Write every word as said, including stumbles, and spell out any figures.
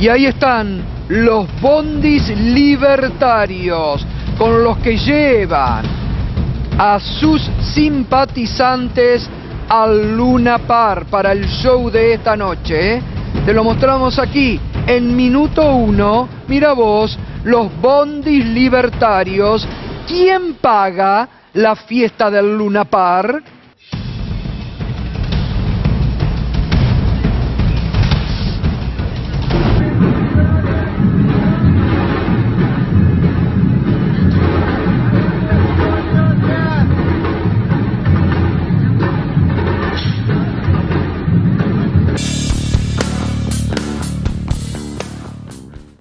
Y ahí están los bondis libertarios, con los que llevan a sus simpatizantes al Luna Park para el show de esta noche, ¿eh? Te lo mostramos aquí, en minuto uno. Mira vos, los bondis libertarios. ¿Quién paga la fiesta del Luna Park?